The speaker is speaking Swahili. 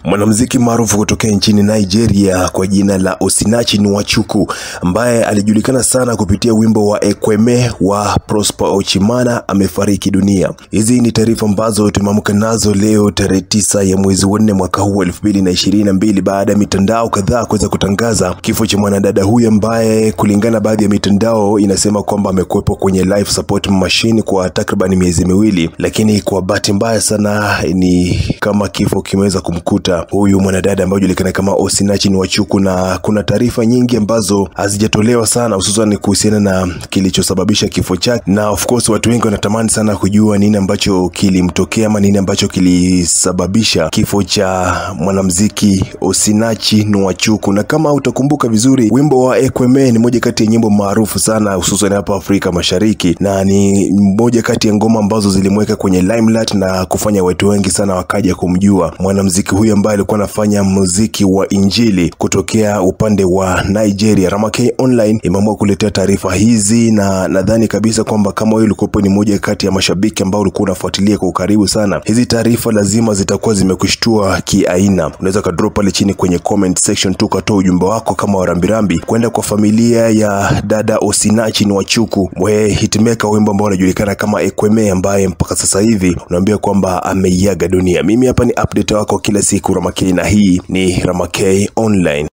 Mwanamuziki maarufu kutoka nchini Nigeria kwa jina la Osinachi Nwachukwu, ambaye alijulikana sana kupitia wimbo wa Ekwueme wa Prosper Ochimana, amefariki dunia. Hizi ni taarifa ambazo tumeamka nazo leo tarehe 9 ya mwezi wa 4 mwaka huu 2022, baada ya mitandao kadhaa kuweza kutangaza kifo cha mwanadada huyu ambaye kulingana baadhi ya mitandao inasema kwamba amekuwepo kwenye life support machine kwa takriban miezi miwili, lakini kwa bahati mbaya sana ni kama kifo kimeweza kumkuta huyu mwanadada ambaye anajulikana kama Osinachi Nwachukwu, na kuna taarifa nyingi ambazo hazijatolewa sana, hususan kuhusiana na kilichosababisha kifo chake. Na of course watu wengi wanatamani sana kujua nini ambacho kilimtokea ama nini ambacho kilisababisha kifo cha mwanamuziki Osinachi Nwachukwu. Na kama utakumbuka vizuri, wimbo wa Ekwueme ni moja kati ya nyimbo maarufu sana hususan hapa Afrika Mashariki, na ni moja kati ya ngoma ambazo zilimweka kwenye limelight na kufanya watu wengi sana wakaja kumjua mwanamuziki huyu ambaye alikuwa anafanya muziki wa injili kutokea upande wa Nigeria. Ramakei Online imeamua kuletea taarifa hizi, na nadhani kabisa kwamba kama wewe ulikuwa ni moja kati ya mashabiki ambao ulikuwa unafuatilia kwa ukaribu sana, hizi taarifa lazima zitakuwa zimekushtua kiaina. Unaweza ka drop pale chini kwenye comment section tu katoa ujumbe wako kama warambirambi kwenda kwa familia ya dada Osinachi Nwachukwu, hitmaker wimbo ambao unajulikana kama Ekwueme, ambaye mpaka sasa hivi unaambia kwamba ameiaga dunia. Mimi hapa ni update wako kila siku Ramakei, na hii ni Ramakei Online.